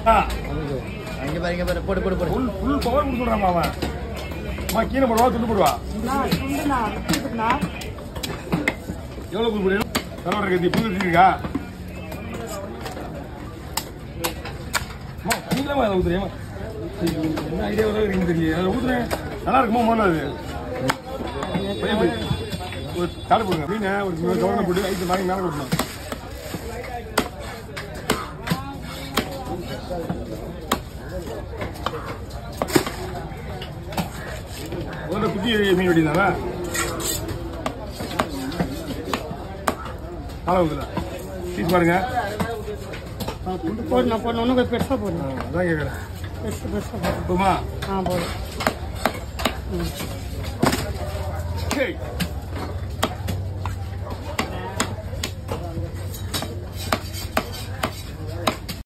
அங்க பாருங்க போடு போடு போடு ஃபுல் பவர் கொடுத்துறாமா அவன் அம்மா கீழே போடுவா துண்டு போடுவா எவ்வளவு புல் போடு தரோட கத்தி புல் இருக்கா அம்மா நீங்களா அதை ஊத்துறியா என்ன ஐடியா வர தெரியும் அதை ஊத்துறேன் நல்லா இருக்குமா முதல்ல அது ஒரு காடு போடுங்க மீனை ஒரு கவர்னை போட்டு ஐட்டு வாங்கி மேலே கொடுக்கணும் ஒரு குட்டி மீன் வெட்டிதானா அளவுக்குல பீஸ் பாருங்க போடணும் போடணும் இன்னும் கொஞ்சம் பெருசாக போடணும் அதான் கேட்குறேன் பெருசாக போடணும் போதுமா போதும் சரி